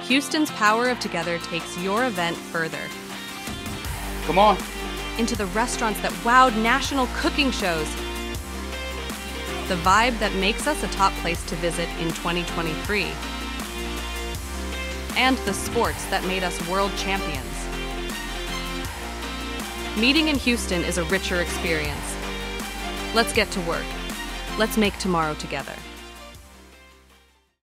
Houston's power of together takes your event further. Come on. Into the restaurants that wowed national cooking shows. The vibe that makes us a top place to visit in 2023. And the sports that made us world champions. Meeting in Houston is a richer experience. Let's get to work. Let's make tomorrow together.